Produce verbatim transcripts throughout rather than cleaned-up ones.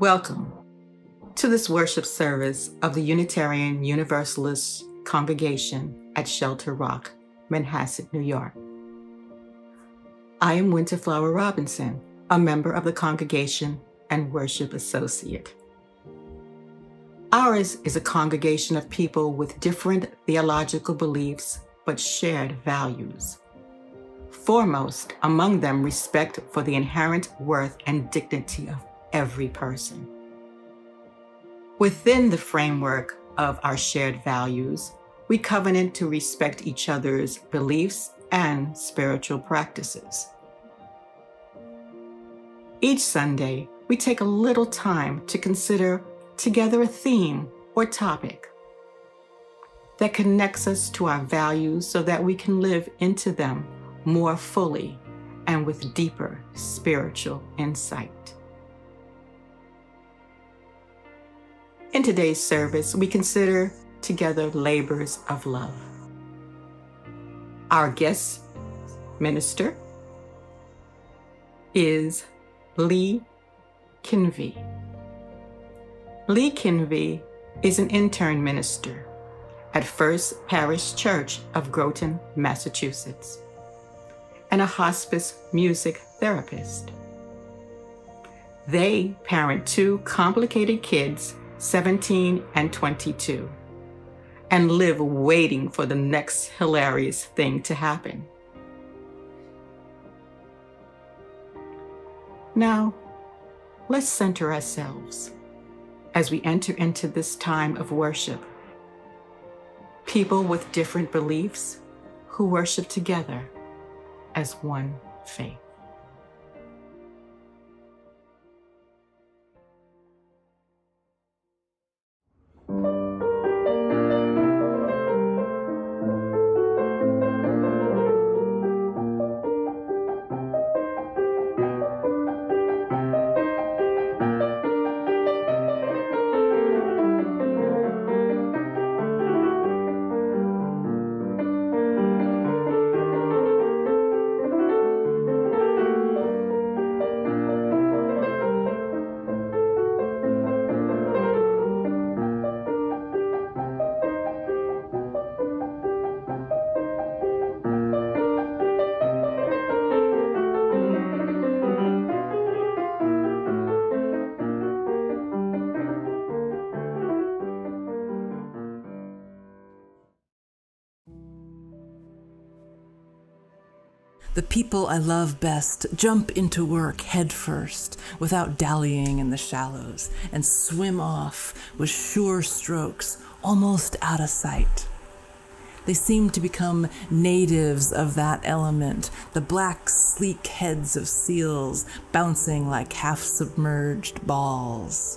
Welcome to this worship service of the Unitarian Universalist Congregation at Shelter Rock, Manhasset, New York. I am Winterflower Robinson, a member of the congregation and worship associate. Ours is a congregation of people with different theological beliefs, but shared values. Foremost among them, respect for the inherent worth and dignity of every person. Within the framework of our shared values, we covenant to respect each other's beliefs and spiritual practices. Each Sunday, we take a little time to consider together a theme or topic that connects us to our values so that we can live into them more fully and with deeper spiritual insight. In today's service, we consider together labors of love. Our guest minister is Lee Kynvi. Lee Kynvi is an intern minister at First Parish Church of Groton, Massachusetts, and a hospice music therapist. They parent two complicated kids, seventeen and twenty-two, and live waiting for the next hilarious thing to happen. Now, let's center ourselves as we enter into this time of worship. People with different beliefs who worship together as one faith. The people I love best jump into work head first, without dallying in the shallows, and swim off with sure strokes, almost out of sight. They seem to become natives of that element, the black, sleek heads of seals bouncing like half-submerged balls.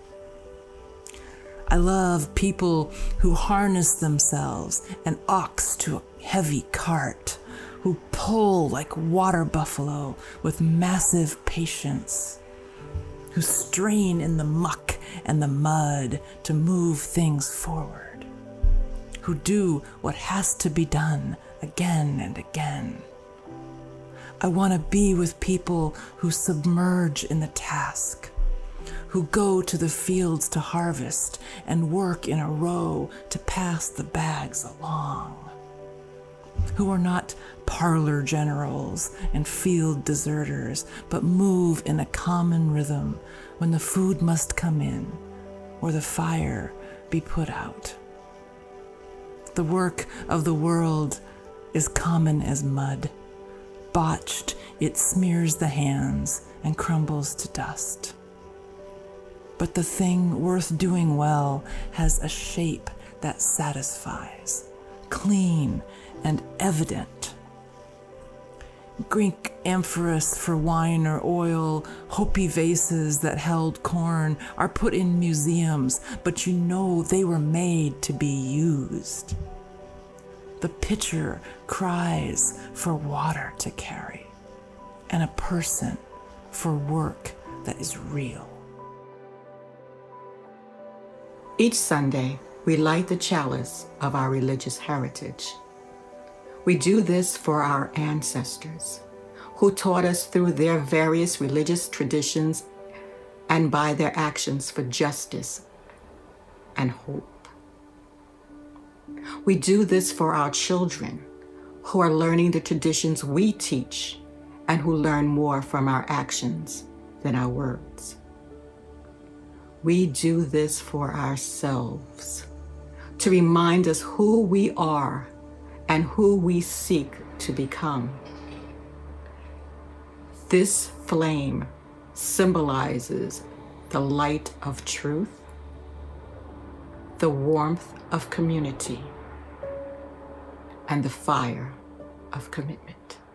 I love people who harness themselves, an ox to a heavy cart, who pull like water buffalo with massive patience, who strain in the muck and the mud to move things forward, who do what has to be done again and again. I want to be with people who submerge in the task, who go to the fields to harvest and work in a row to pass the bags along, who are not parlor generals and field deserters, but move in a common rhythm when the food must come in or the fire be put out. The work of the world is common as mud. Botched, it smears the hands and crumbles to dust. But the thing worth doing well has a shape that satisfies, clean and evident. Greek amphorous for wine or oil, Hopi vases that held corn are put in museums, but you know they were made to be used. The pitcher cries for water to carry, and a person for work that is real. Each Sunday, we light the chalice of our religious heritage. We do this for our ancestors, who taught us through their various religious traditions and by their actions for justice and hope. We do this for our children who are learning the traditions we teach and who learn more from our actions than our words. We do this for ourselves to remind us who we are and who we seek to become. This flame symbolizes the light of truth, the warmth of community, and the fire of commitment.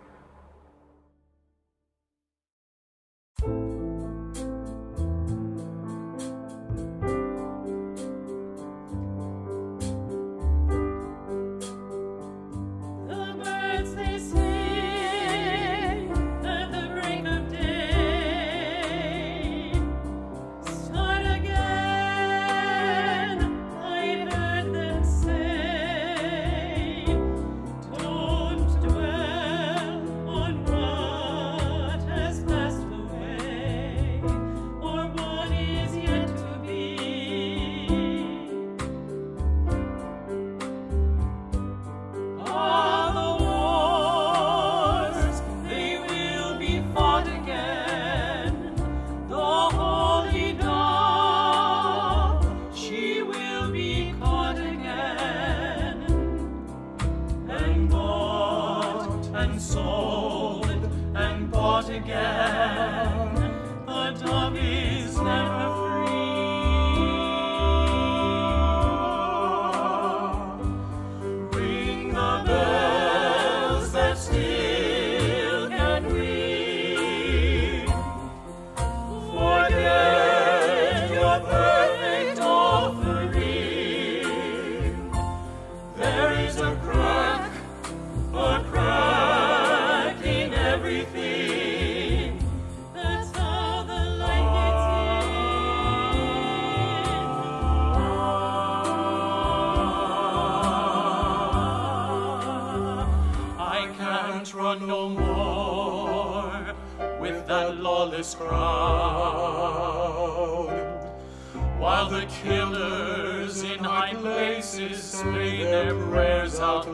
Crowd, while the killers in high places say their prayers out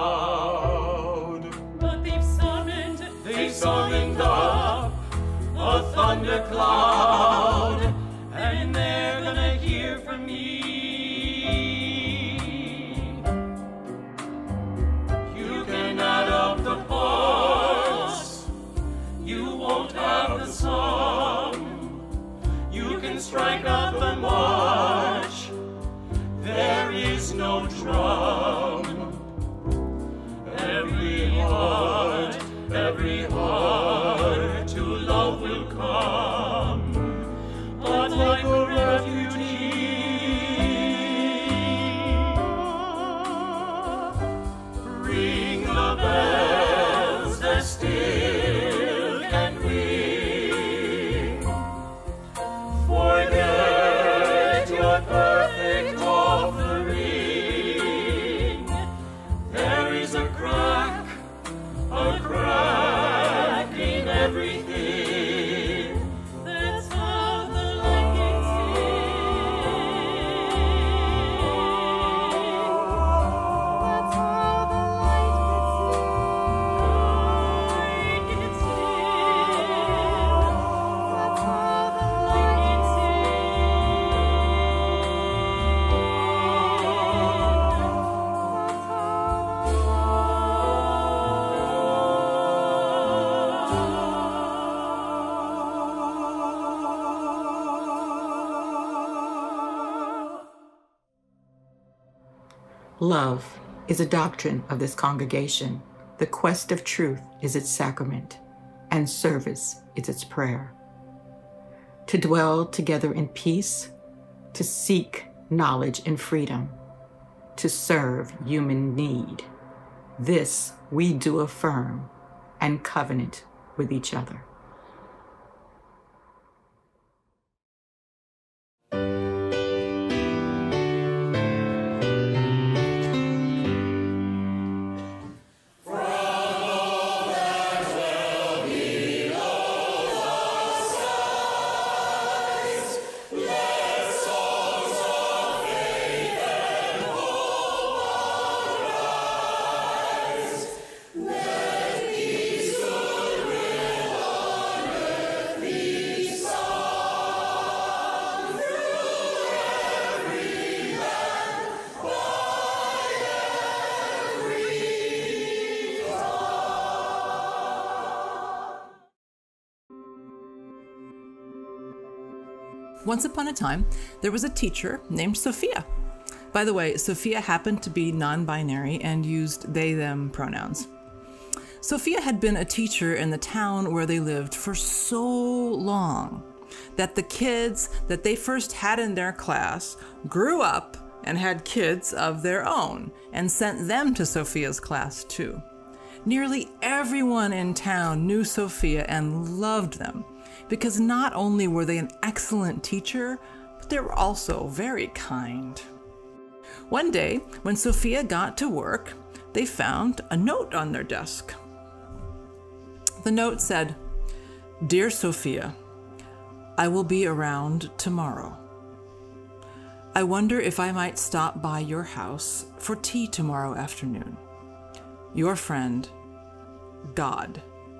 loud. But they've summoned, they've summoned up a thundercloud, and they're gonna hear from me. You can add up the parts, you won't have the sum. You can strike up the march, there is no drum. Every heart, every heart to love will come, but like a refugee, ring the bells that still can ring. Forget your perfect offering. There is a crack, a crack in everything. That's how the light gets in. That's how the light gets in. That's how the light gets in. Love is a doctrine of this congregation. The quest of truth is its sacrament, and service is its prayer. To dwell together in peace, to seek knowledge and freedom, to serve human need. This we do affirm and covenant with each other. From Once upon a time, there was a teacher named Sophia. By the way, Sophia happened to be non-binary and used they, them pronouns. Sophia had been a teacher in the town where they lived for so long that the kids that they first had in their class grew up and had kids of their own and sent them to Sophia's class too. Nearly everyone in town knew Sophia and loved them because not only were they an excellent teacher, but they were also very kind. One day, when Sophia got to work, they found a note on their desk. The note said, "Dear Sophia, I will be around tomorrow. I wonder if I might stop by your house for tea tomorrow afternoon. Your friend, God."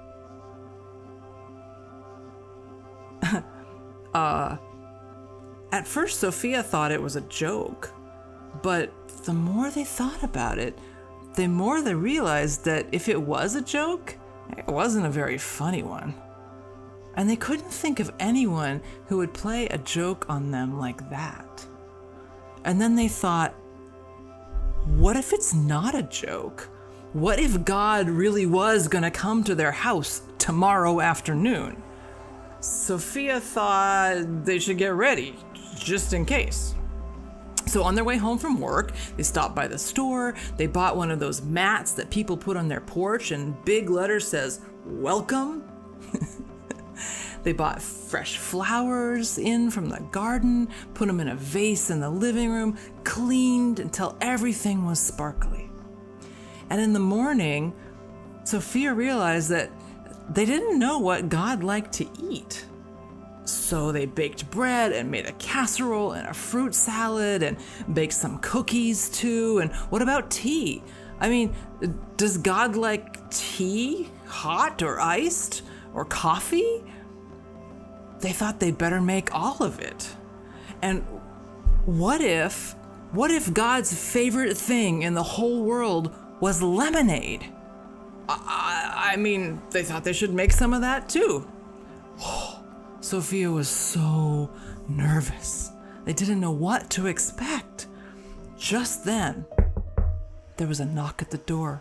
uh, at first, Sophia thought it was a joke. But the more they thought about it, the more they realized that if it was a joke, it wasn't a very funny one. And they couldn't think of anyone who would play a joke on them like that. And then they thought, what if it's not a joke? What if God really was gonna come to their house tomorrow afternoon? Sophia thought they should get ready, just in case. So on their way home from work, they stopped by the store, they bought one of those mats that people put on their porch and big letters says, "Welcome." They bought fresh flowers in from the garden, put them in a vase in the living room, cleaned until everything was sparkly. And in the morning, Sophia realized that they didn't know what God liked to eat. So they baked bread and made a casserole and a fruit salad and baked some cookies too. And what about tea? I mean, does God like tea, hot or iced, or coffee? They thought they'd better make all of it. And what if, what if God's favorite thing in the whole world was lemonade? I, I mean, they thought they should make some of that too. Sophia was so nervous. They didn't know what to expect. Just then, there was a knock at the door.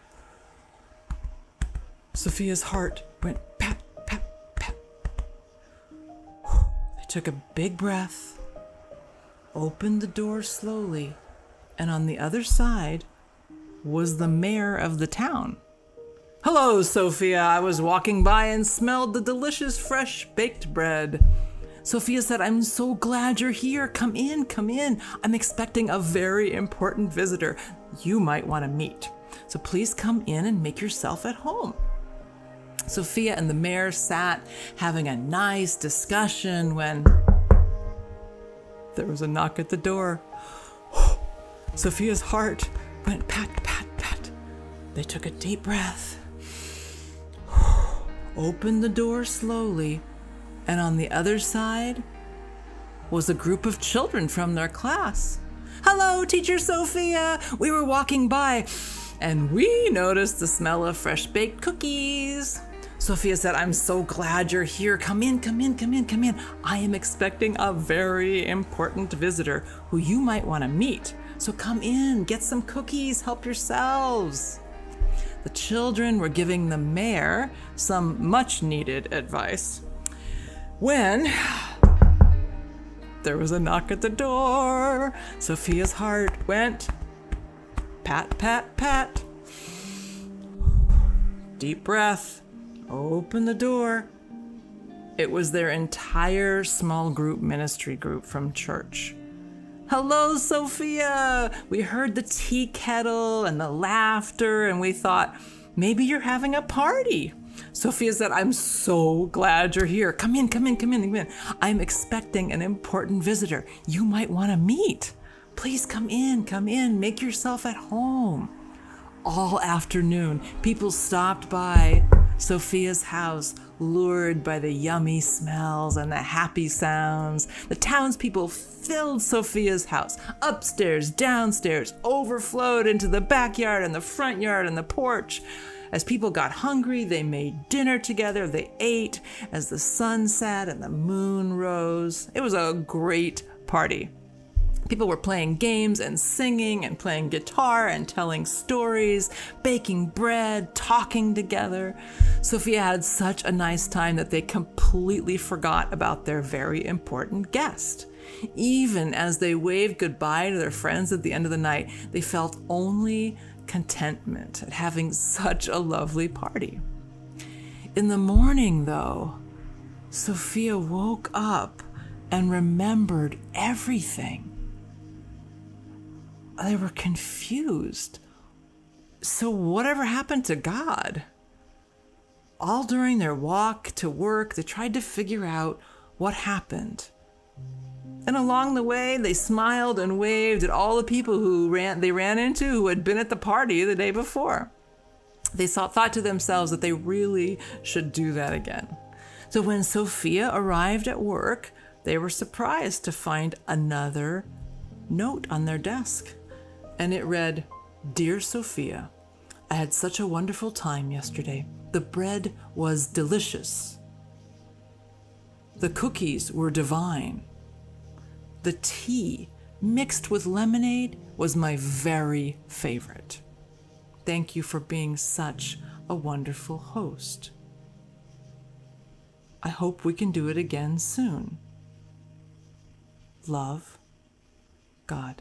Sophia's heart went pat, pat, pat. They took a big breath, opened the door slowly, and on the other side was the mayor of the town. "Hello, Sophia. I was walking by and smelled the delicious fresh baked bread." Sophia said, "I'm so glad you're here. Come in, come in. I'm expecting a very important visitor you might want to meet. So please come in and make yourself at home." Sophia and the mayor sat having a nice discussion when there was a knock at the door. Sophia's heart went pat, pat, pat. They took a deep breath, opened the door slowly, and on the other side was a group of children from their class. "Hello, Teacher Sophia. We were walking by and we noticed the smell of fresh baked cookies." Sophia said, "I'm so glad you're here. Come in, come in, come in, come in. I am expecting a very important visitor who you might want to meet. So come in, get some cookies, help yourselves." The children were giving the mayor some much needed advice when there was a knock at the door. Sophia's heart went pat, pat, pat. Deep breath, open the door. It was their entire small group ministry group from church. "Hello, Sophia. We heard the tea kettle and the laughter and we thought maybe you're having a party." Sophia said, "I'm so glad you're here. Come in, come in, come in, come in. I'm expecting an important visitor you might want to meet. Please come in, come in, make yourself at home." All afternoon, people stopped by Sophia's house, lured by the yummy smells and the happy sounds. The townspeople filled Sophia's house, upstairs, downstairs, overflowed into the backyard and the front yard and the porch. As people got hungry, they made dinner together, they ate as the sun set and the moon rose. It was a great party. People were playing games and singing and playing guitar and telling stories, baking bread, talking together. Sophia had such a nice time that they completely forgot about their very important guest. Even as they waved goodbye to their friends at the end of the night, they felt only contentment at having such a lovely party. In the morning, though, Sophia woke up and remembered everything. They were confused. So whatever happened to God? All during their walk to work, they tried to figure out what happened. And along the way, they smiled and waved at all the people who ran, they ran into who had been at the party the day before. They thought, thought to themselves that they really should do that again. So when Sophia arrived at work, they were surprised to find another note on their desk. And it read, "Dear Sophia, I had such a wonderful time yesterday. The bread was delicious. The cookies were divine. The tea mixed with lemonade was my very favorite. Thank you for being such a wonderful host. I hope we can do it again soon. Love, God."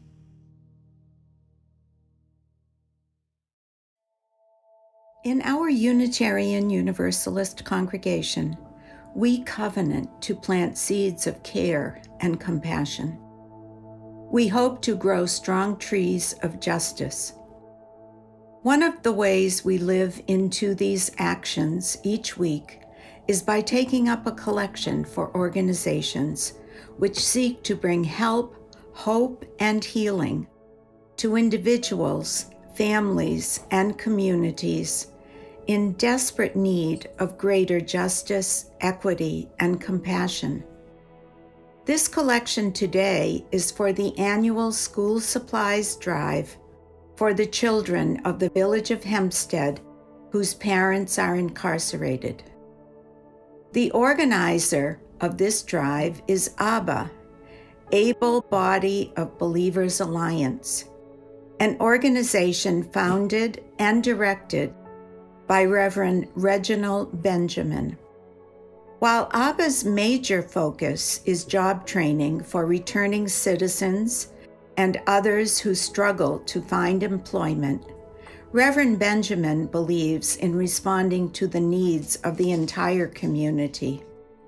In our Unitarian Universalist congregation, we covenant to plant seeds of care and compassion. We hope to grow strong trees of justice. One of the ways we live into these actions each week is by taking up a collection for organizations which seek to bring help, hope, and healing to individuals, families, and communities in desperate need of greater justice, equity, and compassion. This collection today is for the annual school supplies drive for the children of the village of Hempstead whose parents are incarcerated. The organizer of this drive is ABBA, Able Body of Believers Alliance, an organization founded and directed by Reverend Reginald Benjamin. While ABBA's major focus is job training for returning citizens and others who struggle to find employment, Reverend Benjamin believes in responding to the needs of the entire community.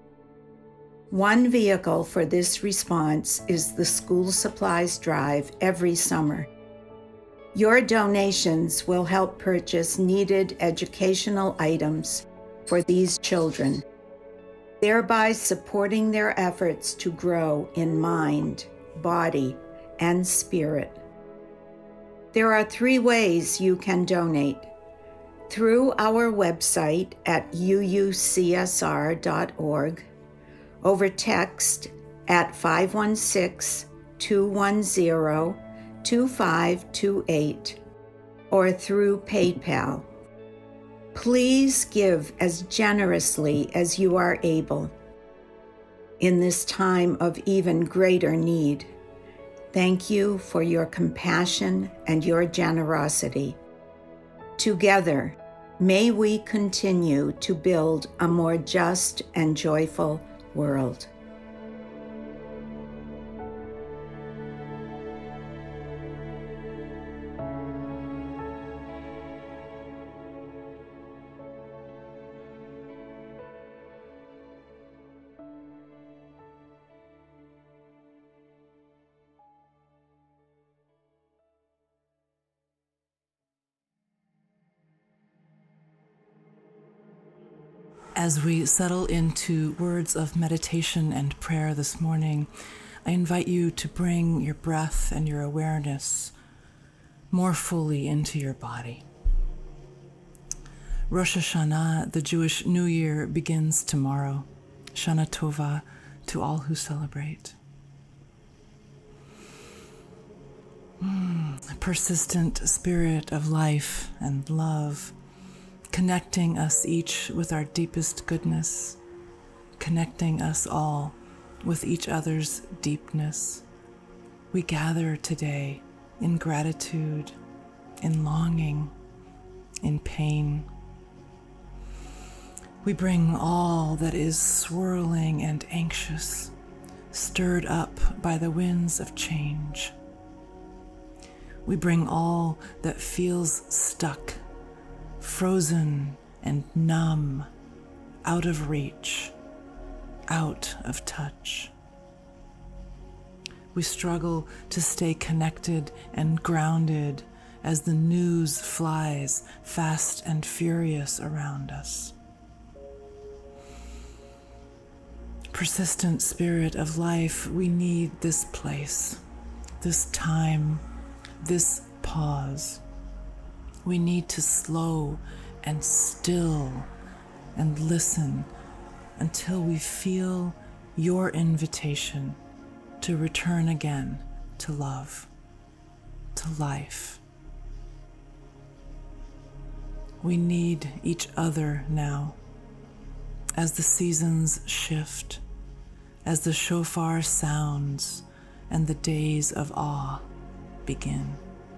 One vehicle for this response is the school supplies drive every summer. Your donations will help purchase needed educational items for these children, thereby supporting their efforts to grow in mind, body, and spirit. There are three ways you can donate: through our website at U U C S R dot org, over text at five one six, two one zero, two five two eight, or through PayPal. Please give as generously as you are able. In this time of even greater need, thank you for your compassion and your generosity. Together, may we continue to build a more just and joyful world. As we settle into words of meditation and prayer this morning, I invite you to bring your breath and your awareness more fully into your body. Rosh Hashanah, the Jewish New Year, begins tomorrow. Shana Tova to all who celebrate. Mm, a persistent spirit of life and love, connecting us each with our deepest goodness, connecting us all with each other's deepness. We gather today in gratitude, in longing, in pain. We bring all that is swirling and anxious, stirred up by the winds of change. We bring all that feels stuck, frozen and numb, out of reach, out of touch. We struggle to stay connected and grounded as the news flies fast and furious around us. Persistent spirit of life, we need this place, this time, this pause. We need to slow and still and listen until we feel your invitation to return again to love, to life. We need each other now as the seasons shift, as the shofar sounds and the days of awe begin.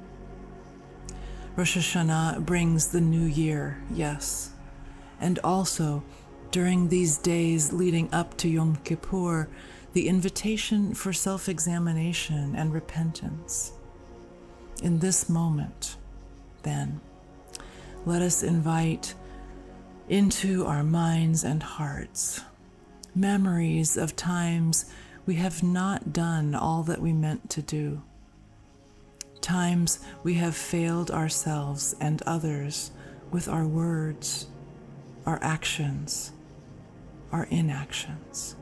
Rosh Hashanah brings the new year, yes, and also during these days leading up to Yom Kippur, the invitation for self-examination and repentance. In this moment, then, let us invite into our minds and hearts memories of times we have not done all that we meant to do, times we have failed ourselves and others with our words, our actions, our inactions.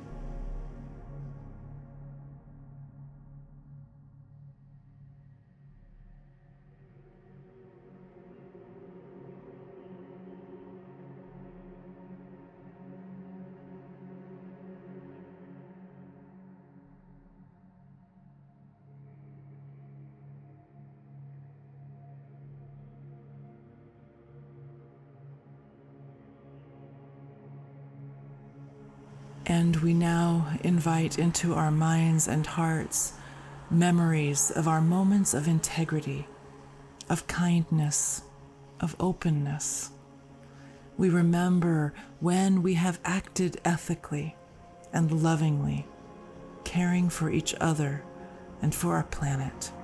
And we now invite into our minds and hearts memories of our moments of integrity, of kindness, of openness. We remember when we have acted ethically and lovingly, caring for each other and for our planet.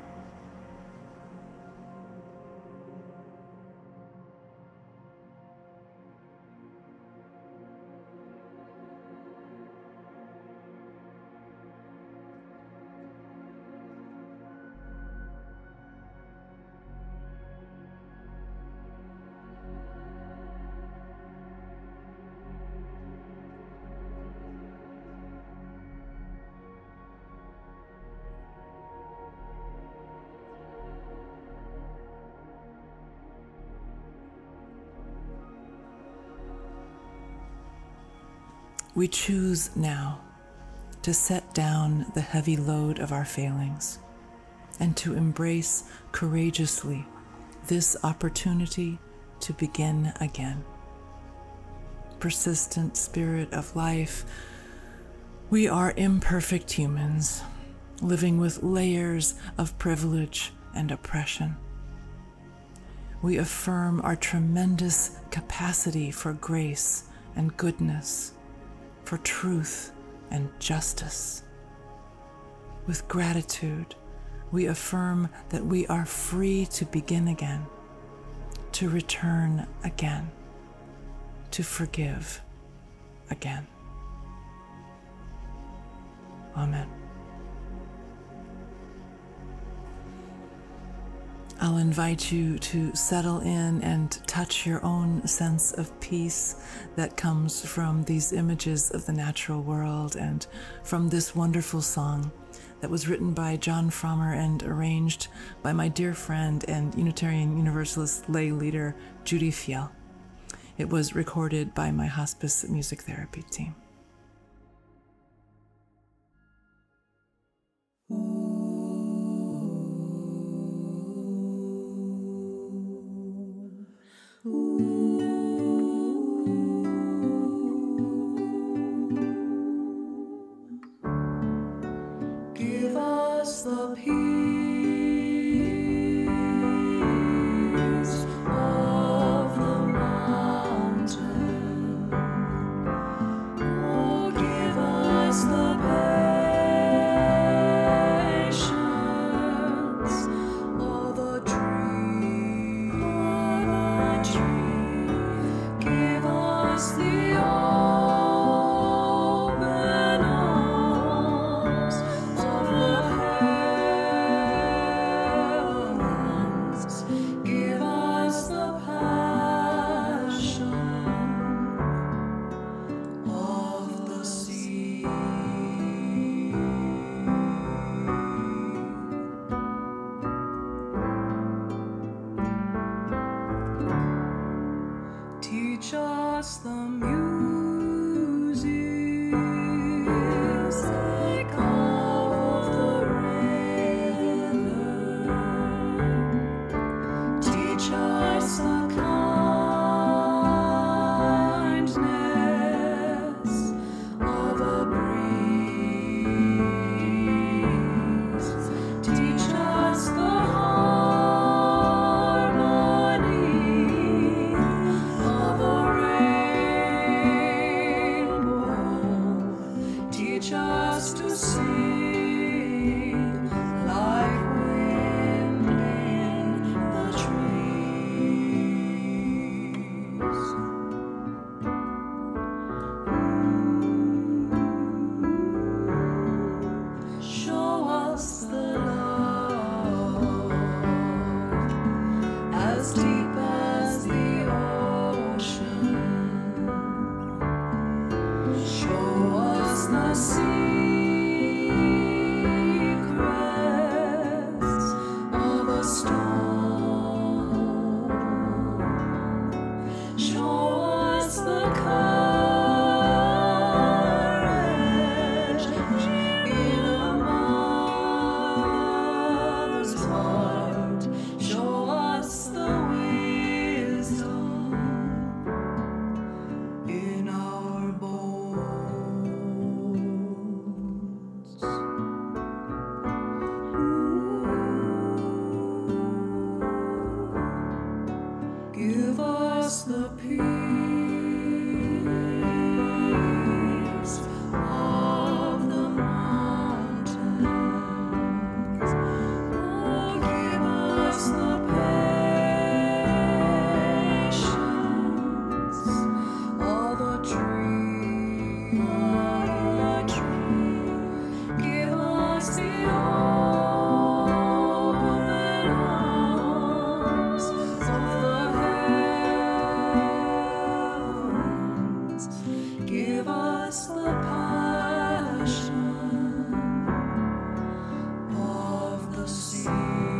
We choose now to set down the heavy load of our failings and to embrace courageously this opportunity to begin again. Persistent spirit of life, we are imperfect humans living with layers of privilege and oppression. We affirm our tremendous capacity for grace and goodness, for truth and justice. With gratitude, we affirm that we are free to begin again, to return again, to forgive again. Amen. I'll invite you to settle in and touch your own sense of peace that comes from these images of the natural world and from this wonderful song that was written by John Frommer and arranged by my dear friend and Unitarian Universalist lay leader, Judy Fiel. It was recorded by my hospice music therapy team. Ooh. us the peace of the mountain. Oh, give us the patience of the tree. Of the tree. Give us the open arms of the heavens. Give us the passion of the sea. Teach us the music of the river. Teach us the kindness of a breeze. Teach us the harmony of a rainbow. Teach us to sing like wind in the trees. Show us the love as deep as the ocean. Show us the secrets of a storm. Show us the courage in a mother's heart. Show us the wisdom in our bones. Give us the peace of the mountains. Oh, give us the patience of a tree. Of a tree. Give us the open arms of the heavens. Give us the passion of the sea.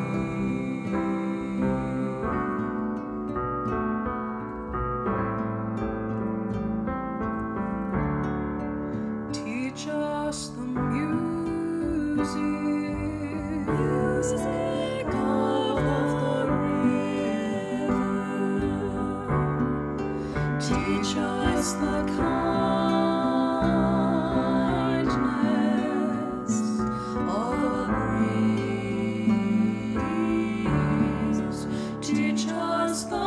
Teach us the music of the river. Teach us the kindness of a breeze. Teach us the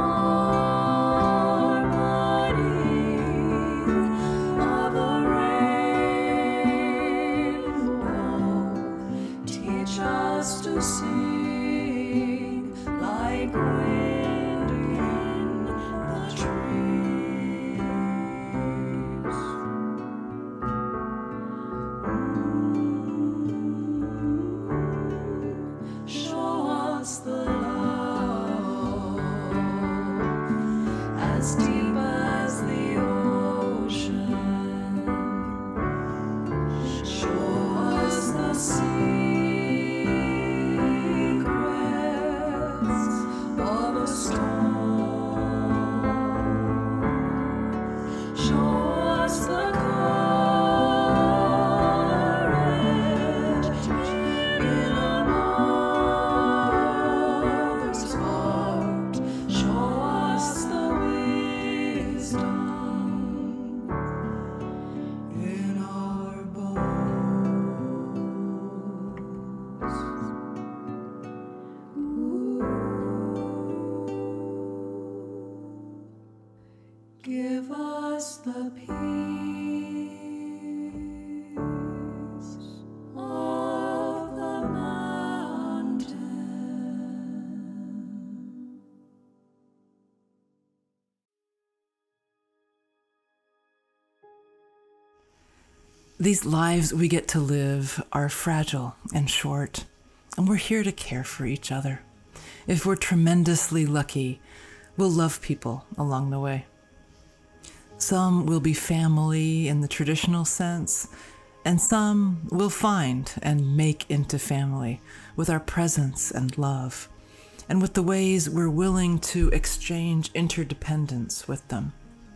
harmony of a rainbow. Teach us to sing These lives we get to live are fragile and short, and we're here to care for each other. If we're tremendously lucky, we'll love people along the way. Some will be family in the traditional sense, and some we'll find and make into family with our presence and love, and with the ways we're willing to exchange interdependence with them.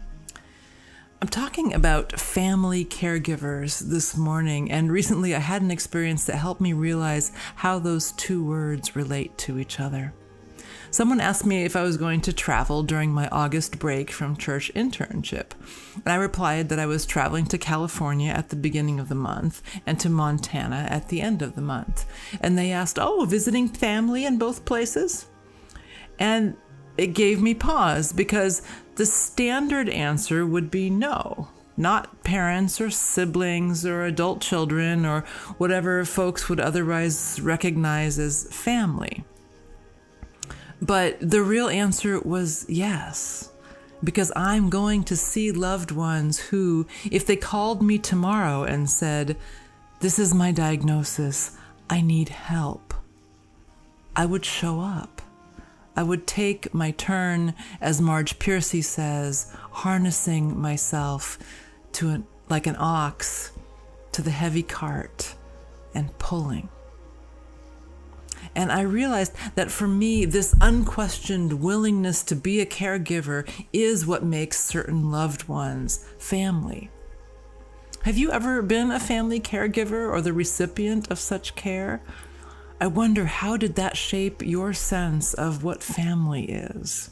I'm talking about family caregivers this morning, and recently I had an experience that helped me realize how those two words relate to each other. Someone asked me if I was going to travel during my August break from church internship, and I replied that I was traveling to California at the beginning of the month and to Montana at the end of the month. And they asked, "Oh, visiting family in both places?" And it gave me pause, because the standard answer would be no, not parents or siblings or adult children or whatever folks would otherwise recognize as family. But the real answer was yes, because I'm going to see loved ones who, if they called me tomorrow and said, "This is my diagnosis, I need help," I would show up. I would take my turn, as Marge Piercy says, harnessing myself to an, like an ox to the heavy cart and pulling. And I realized that for me, this unquestioned willingness to be a caregiver is what makes certain loved ones family. Have you ever been a family caregiver or the recipient of such care? I wonder, how did that shape your sense of what family is?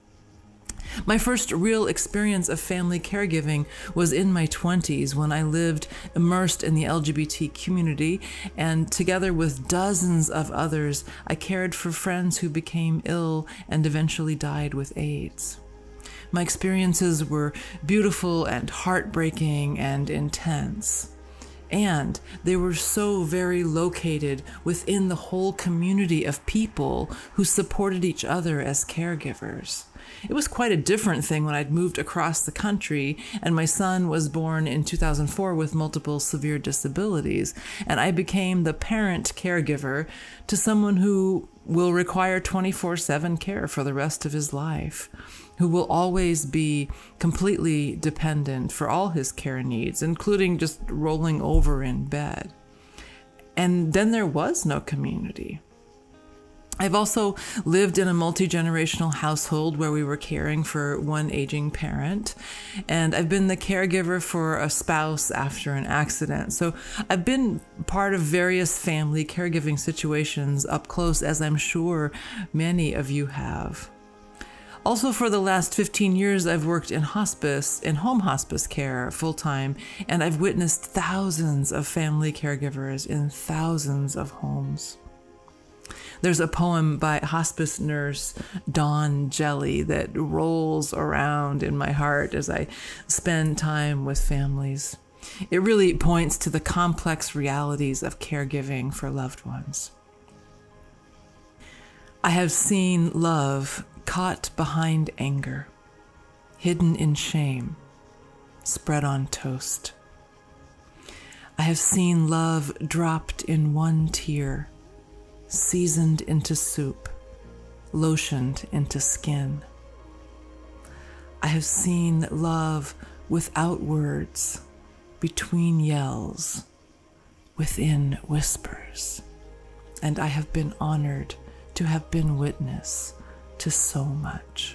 My first real experience of family caregiving was in my twenties, when I lived immersed in the L G B T community, and together with dozens of others, I cared for friends who became ill and eventually died with AIDS. My experiences were beautiful and heartbreaking and intense. And they were so very located within the whole community of people who supported each other as caregivers. It was quite a different thing when I'd moved across the country and my son was born in two thousand four with multiple severe disabilities, and I became the parent caregiver to someone who will require twenty-four seven care for the rest of his life, who will always be completely dependent for all his care needs, including just rolling over in bed. And then there was no community. I've also lived in a multi-generational household where we were caring for one aging parent, and I've been the caregiver for a spouse after an accident. So I've been part of various family caregiving situations up close, as I'm sure many of you have. Also, for the last fifteen years, I've worked in hospice, in home hospice care full-time, and I've witnessed thousands of family caregivers in thousands of homes. There's a poem by hospice nurse Dawn Jelly that rolls around in my heart as I spend time with families. It really points to the complex realities of caregiving for loved ones. I have seen love caught behind anger, hidden in shame, spread on toast. I have seen love dropped in one tear, seasoned into soup, lotioned into skin. I have seen love without words, between yells, within whispers, and I have been honored to have been witness to so much.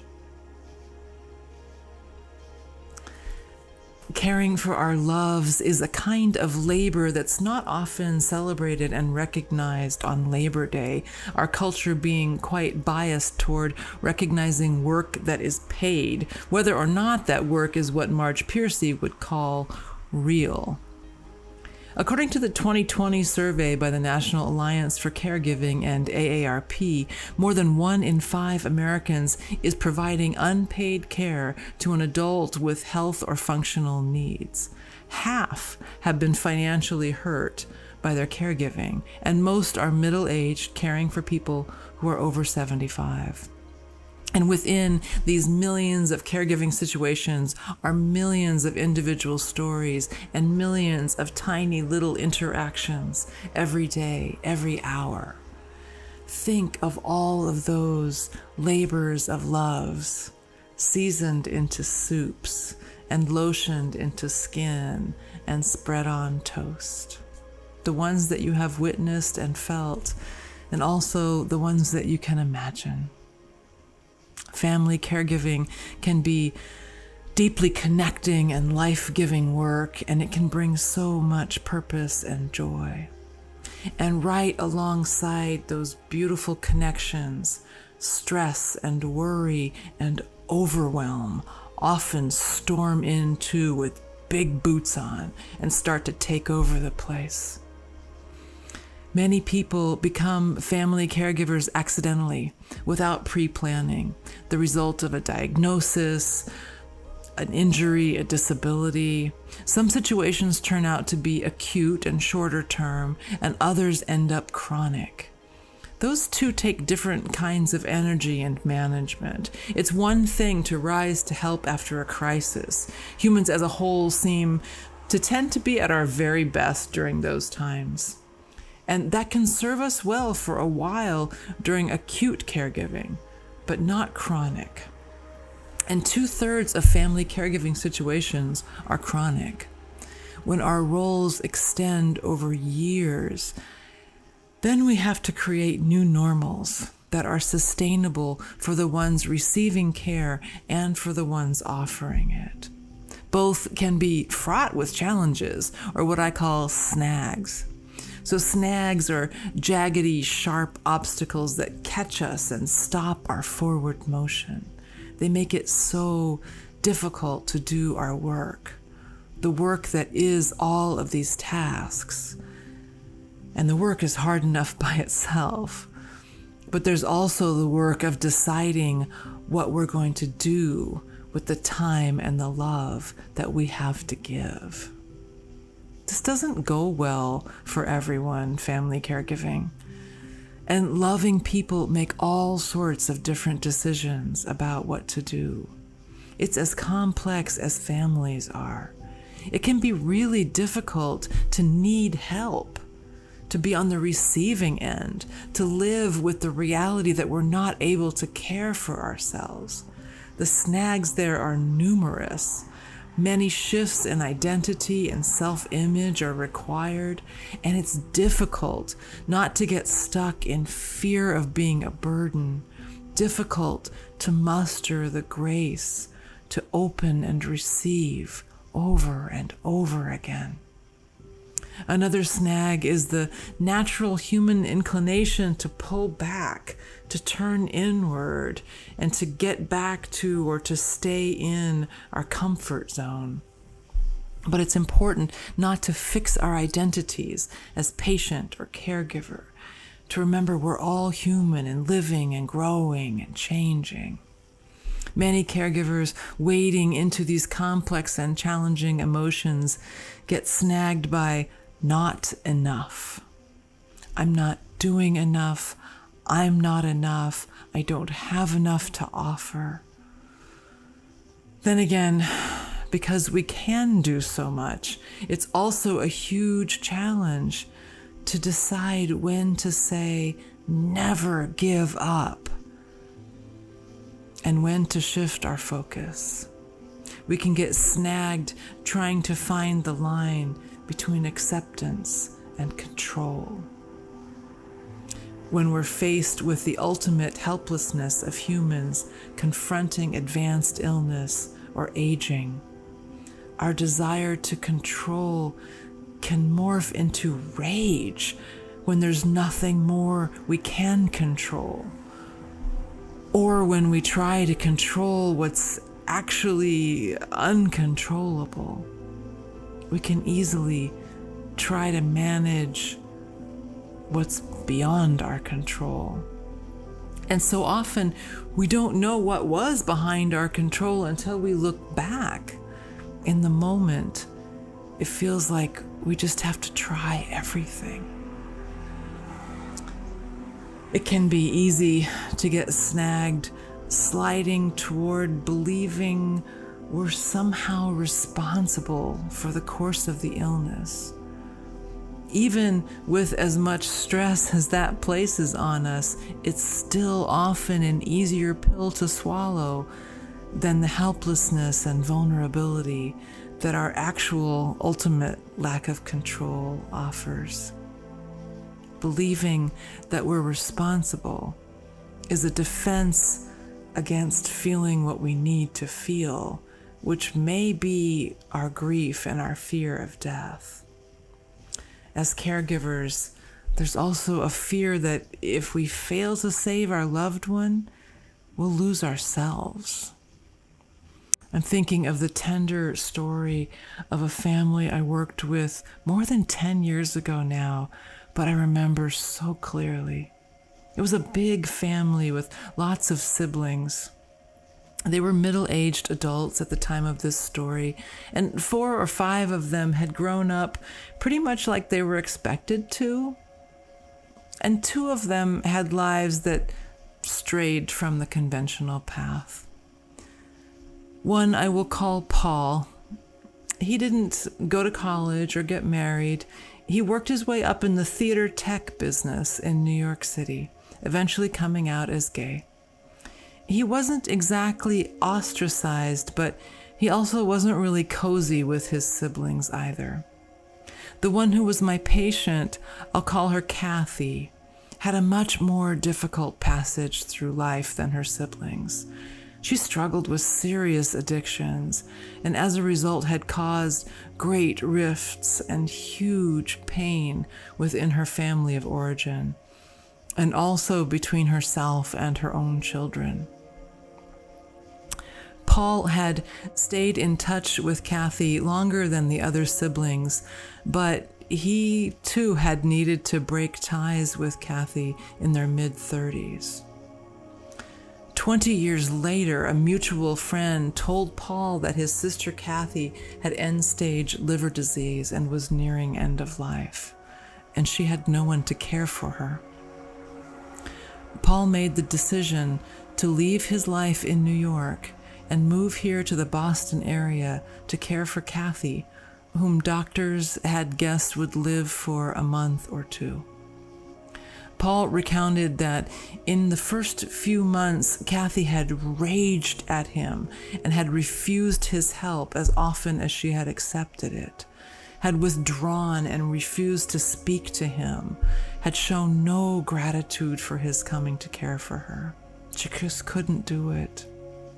Caring for our loves is a kind of labor that's not often celebrated and recognized on Labor Day, our culture being quite biased toward recognizing work that is paid, whether or not that work is what Marge Piercy would call real. According to the twenty twenty survey by the National Alliance for Caregiving and A A R P, more than one in five Americans is providing unpaid care to an adult with health or functional needs. Half have been financially hurt by their caregiving, and most are middle-aged, caring for people who are over seventy-five. And within these millions of caregiving situations are millions of individual stories and millions of tiny little interactions every day, every hour. Think of all of those labors of loves, seasoned into soups and lotioned into skin and spread on toast. The ones that you have witnessed and felt, and also the ones that you can imagine. Family caregiving can be deeply connecting and life-giving work, and it can bring so much purpose and joy. And right alongside those beautiful connections, stress and worry and overwhelm often storm in too with big boots on and start to take over the place. Many people become family caregivers accidentally, without pre-planning, the result of a diagnosis, an injury, a disability. Some situations turn out to be acute and shorter term, and others end up chronic. Those two take different kinds of energy and management. It's one thing to rise to help after a crisis. Humans as a whole seem to tend to be at our very best during those times. And that can serve us well for a while during acute caregiving, but not chronic. And two-thirds of family caregiving situations are chronic. When our roles extend over years, then we have to create new normals that are sustainable for the ones receiving care and for the ones offering it. Both can be fraught with challenges, or what I call snags. So snags are jaggedy, sharp obstacles that catch us and stop our forward motion. They make it so difficult to do our work, the work that is all of these tasks. And the work is hard enough by itself. But there's also the work of deciding what we're going to do with the time and the love that we have to give. This doesn't go well for everyone, family caregiving. And loving people make all sorts of different decisions about what to do. It's as complex as families are. It can be really difficult to need help, to be on the receiving end, to live with the reality that we're not able to care for ourselves. The snags there are numerous. Many shifts in identity and self-image are required, and it's difficult not to get stuck in fear of being a burden, difficult to muster the grace to open and receive over and over again. Another snag is the natural human inclination to pull back, to turn inward, and to get back to or to stay in our comfort zone. But it's important not to fix our identities as patient or caregiver, to remember we're all human and living and growing and changing. Many caregivers wading into these complex and challenging emotions get snagged by not enough. I'm not doing enough. I'm not enough. I don't have enough to offer. Then again, because we can do so much, it's also a huge challenge to decide when to say, never give up, and when to shift our focus. We can get snagged trying to find the line between acceptance and control. When we're faced with the ultimate helplessness of humans confronting advanced illness or aging, our desire to control can morph into rage when there's nothing more we can control, or when we try to control what's actually uncontrollable. We can easily try to manage what's beyond our control. And so often we don't know what was behind our control until we look back. In the moment, it feels like we just have to try everything. It can be easy to get snagged sliding toward believing we're somehow responsible for the course of the illness. Even with as much stress as that places on us, it's still often an easier pill to swallow than the helplessness and vulnerability that our actual ultimate lack of control offers. Believing that we're responsible is a defense against feeling what we need to feel, which may be our grief and our fear of death. As caregivers, there's also a fear that if we fail to save our loved one, we'll lose ourselves. I'm thinking of the tender story of a family I worked with more than ten years ago now, but I remember so clearly. It was a big family with lots of siblings. They were middle-aged adults at the time of this story, and four or five of them had grown up pretty much like they were expected to, and two of them had lives that strayed from the conventional path. One I will call Paul. He didn't go to college or get married. He worked his way up in the theater tech business in New York City, eventually coming out as gay. He wasn't exactly ostracized, but he also wasn't really cozy with his siblings either. The one who was my patient, I'll call her Kathy, had a much more difficult passage through life than her siblings. She struggled with serious addictions, and as a result had caused great rifts and huge pain within her family of origin, and also between herself and her own children. Paul had stayed in touch with Kathy longer than the other siblings, but he too had needed to break ties with Kathy in their mid-thirties. Twenty years later, a mutual friend told Paul that his sister Kathy had end-stage liver disease and was nearing end of life, and she had no one to care for her. Paul made the decision to leave his life in New York and move here to the Boston area to care for Kathy, whom doctors had guessed would live for a month or two. Paul recounted that in the first few months, Kathy had raged at him and had refused his help as often as she had accepted it, had withdrawn and refused to speak to him, had shown no gratitude for his coming to care for her. She just couldn't do it.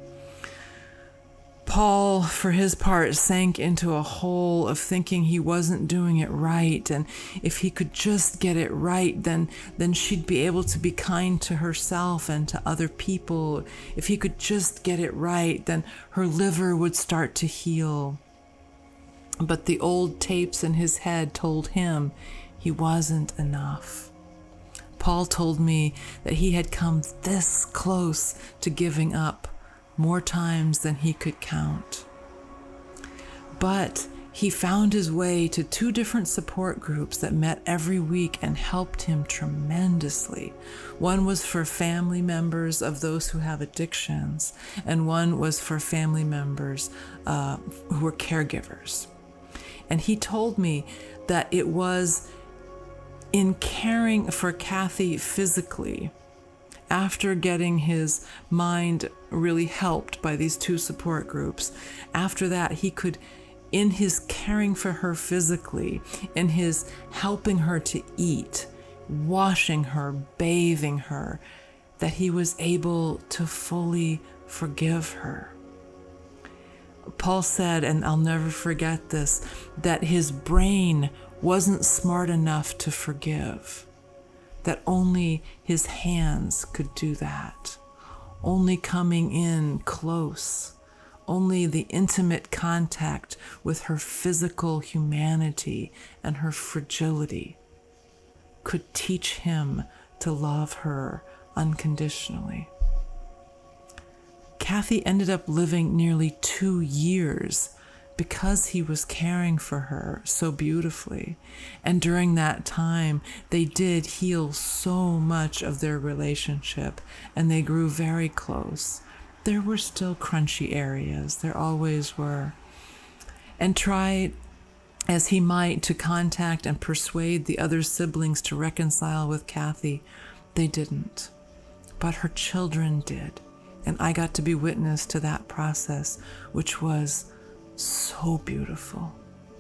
Paul, for his part, sank into a hole of thinking he wasn't doing it right, and if he could just get it right, then, then she'd be able to be kind to herself and to other people. If he could just get it right, then her liver would start to heal. But the old tapes in his head told him he wasn't enough. Paul told me that he had come this close to giving up more times than he could count. But he found his way to two different support groups that met every week and helped him tremendously. One was for family members of those who have addictions, and one was for family members uh, who were caregivers. And he told me that it was in caring for Kathy physically, after getting his mind really helped by these two support groups, after that he could, in his caring for her physically, in his helping her to eat, washing her, bathing her, that he was able to fully forgive her. Paul said, and I'll never forget this, that his brain wasn't smart enough to forgive, that only his hands could do that, only coming in close, only the intimate contact with her physical humanity and her fragility could teach him to love her unconditionally. Kathy ended up living nearly two years because he was caring for her so beautifully. And during that time, they did heal so much of their relationship, and they grew very close. There were still crunchy areas. There always were. And try as he might to contact and persuade the other siblings to reconcile with Kathy, they didn't. But her children did. And I got to be witness to that process, which was so beautiful.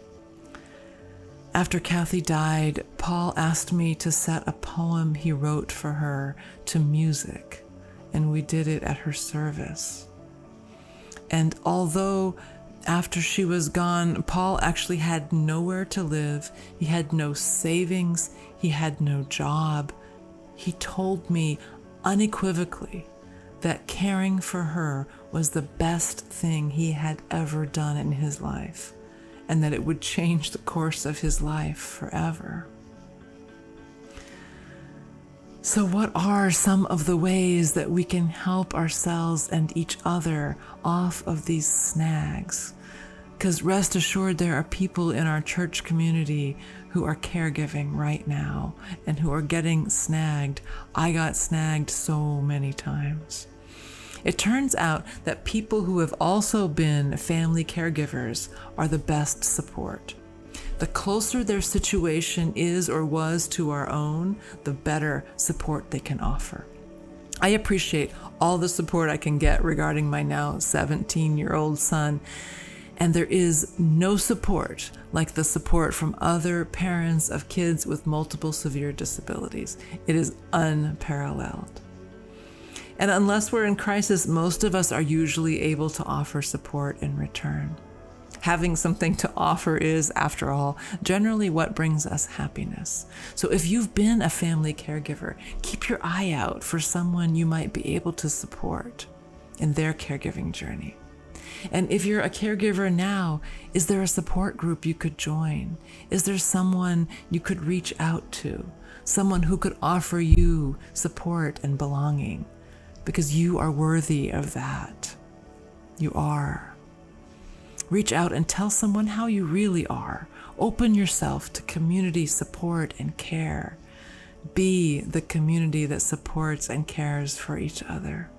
After Kathy died, Paul asked me to set a poem he wrote for her to music, and we did it at her service. And although after she was gone, Paul actually had nowhere to live, he had no savings, he had no job, he told me unequivocally that caring for her was the best thing he had ever done in his life, and that it would change the course of his life forever. So what are some of the ways that we can help ourselves and each other off of these snags? Because rest assured, there are people in our church community who are caregiving right now and who are getting snagged. I got snagged so many times. It turns out that people who have also been family caregivers are the best support. The closer their situation is or was to our own, the better support they can offer. I appreciate all the support I can get regarding my now seventeen-year-old son, and there is no support like the support from other parents of kids with multiple severe disabilities. It is unparalleled. And unless we're in crisis, most of us are usually able to offer support in return. Having something to offer is, after all, generally what brings us happiness. So if you've been a family caregiver, keep your eye out for someone you might be able to support in their caregiving journey. And if you're a caregiver now, is there a support group you could join? Is there someone you could reach out to? Someone who could offer you support and belonging? Because you are worthy of that. You are. Reach out and tell someone how you really are. Open yourself to community support and care. Be the community that supports and cares for each other.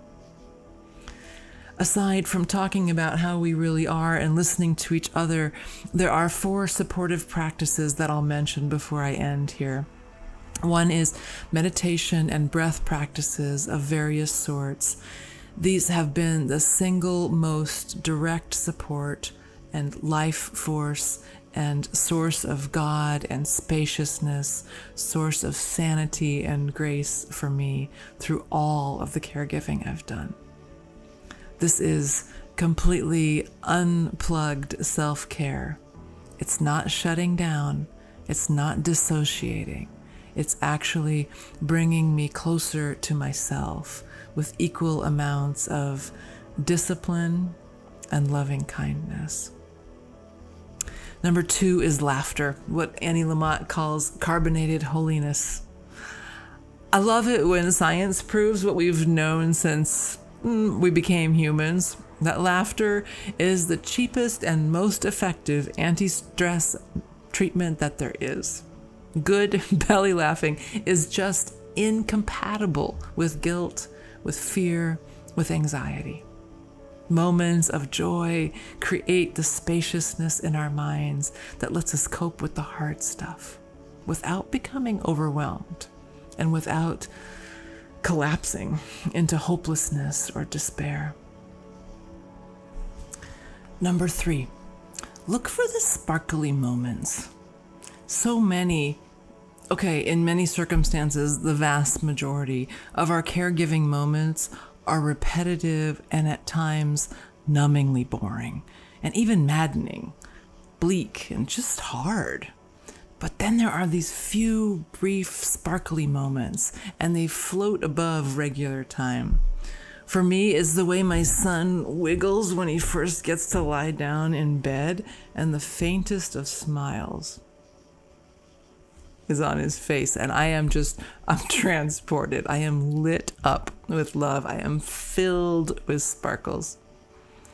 Aside from talking about how we really are and listening to each other, there are four supportive practices that I'll mention before I end here. One is meditation and breath practices of various sorts. These have been the single most direct support and life force and source of God and spaciousness, source of sanity and grace for me through all of the caregiving I've done. This is completely unplugged self-care. It's not shutting down. It's not dissociating. It's actually bringing me closer to myself with equal amounts of discipline and loving kindness. Number two is laughter, what Annie Lamott calls carbonated holiness. I love it when science proves what we've known since mm, we became humans, that laughter is the cheapest and most effective anti-stress treatment that there is. Good belly laughing is just incompatible with guilt, with fear, with anxiety. Moments of joy create the spaciousness in our minds that lets us cope with the hard stuff without becoming overwhelmed and without collapsing into hopelessness or despair. Number three, look for the sparkly moments. So many, okay, in many circumstances, the vast majority of our caregiving moments are repetitive and at times numbingly boring and even maddening, bleak and just hard. But then there are these few brief sparkly moments and they float above regular time. For me, it's the way my son wiggles when he first gets to lie down in bed and the faintest of smiles is on his face, and I am just, I'm transported. I am lit up with love. I am filled with sparkles.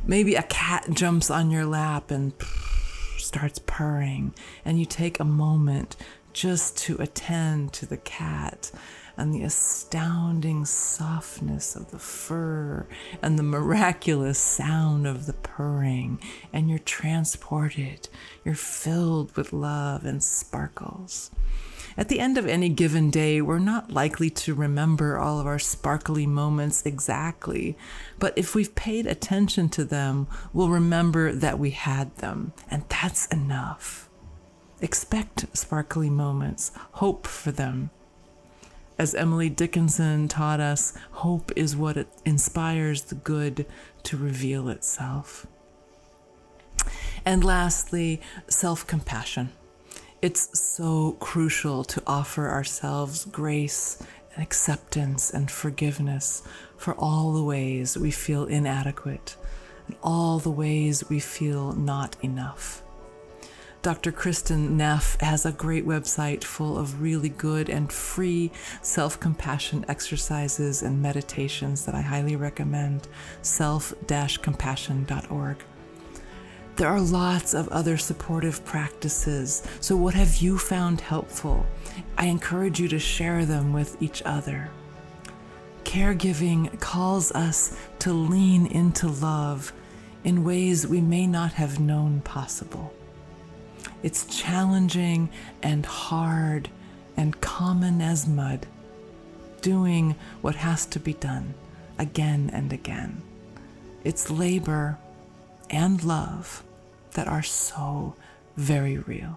Maybe a cat jumps on your lap and starts purring, and you take a moment just to attend to the cat and the astounding softness of the fur and the miraculous sound of the purring, and you're transported. You're filled with love and sparkles. At the end of any given day, we're not likely to remember all of our sparkly moments exactly, but if we've paid attention to them, we'll remember that we had them, and that's enough. Expect sparkly moments, hope for them. As Emily Dickinson taught us, hope is what it inspires the good to reveal itself. And lastly, self-compassion. It's so crucial to offer ourselves grace and acceptance and forgiveness for all the ways we feel inadequate and all the ways we feel not enough. Doctor Kristen Neff has a great website full of really good and free self-compassion exercises and meditations that I highly recommend, self dash compassion dot org. There are lots of other supportive practices, so what have you found helpful? I encourage you to share them with each other. Caregiving calls us to lean into love in ways we may not have known possible. It's challenging and hard and common as mud, doing what has to be done again and again. It's labor and love that are so very real.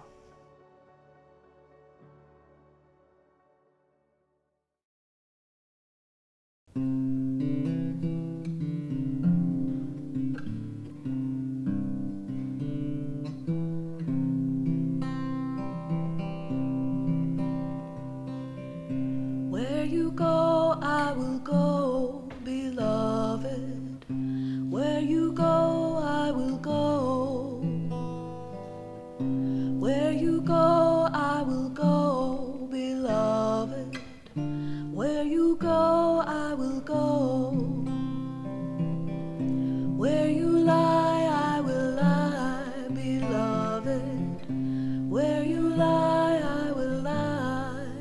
Where you go, I will go, beloved. Where you go, I will go. Where you go, I will go, beloved. Where you go, I will go. Where you lie, I will lie, beloved. Where you lie, I will lie.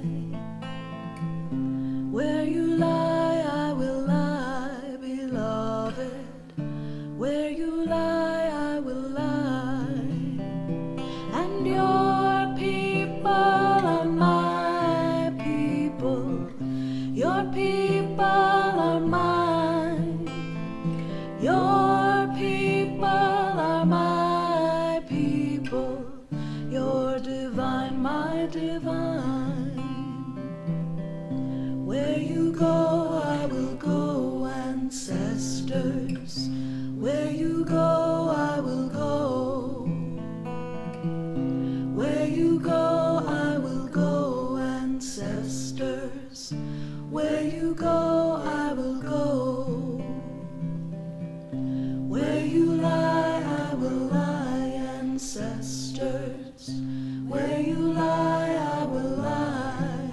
Where you lie, I will lie, beloved. Where you lie, I will lie. And your people are my people. Your people are mine. Your people are my people. You're divine, my divine. Where you go, I will go, ancestors. Where you go, I will go. Where you go, I will go, ancestors. Where you go, I will go. Where you lie, I will lie, ancestors. Where you lie, I will lie.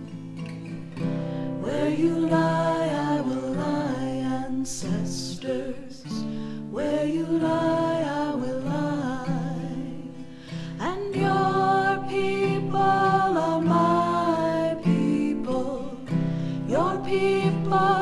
Where you lie, I will lie, ancestors. Where you lie, I will lie. And your people are my people. Your people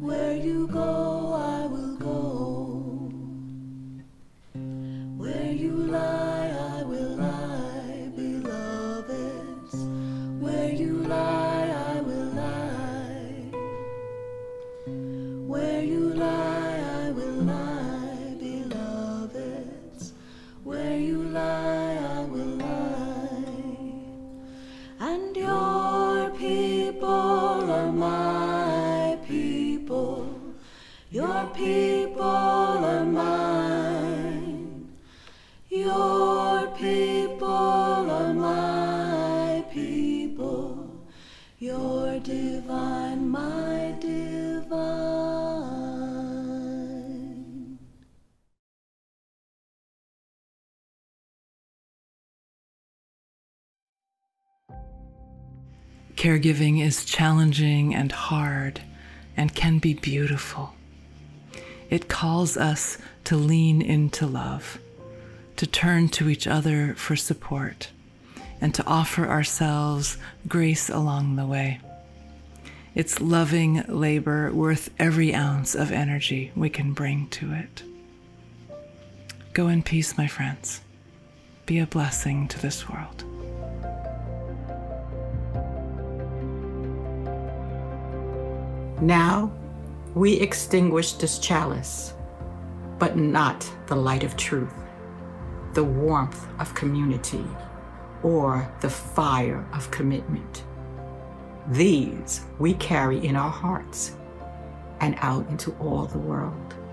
Where you go, I will go. Where you lie, I will lie, beloveds. Where you lie, I will lie. Where you lie, I will lie, beloveds. Where you lie, I will lie. And your people are my people. Your people are mine. Your people are my people. You're divine, my divine. Caregiving is challenging and hard and can be beautiful. It calls us to lean into love, to turn to each other for support, and to offer ourselves grace along the way. It's loving labor worth every ounce of energy we can bring to it. Go in peace, my friends. Be a blessing to this world. Now we extinguish this chalice, but not the light of truth, the warmth of community, or the fire of commitment. These we carry in our hearts and out into all the world.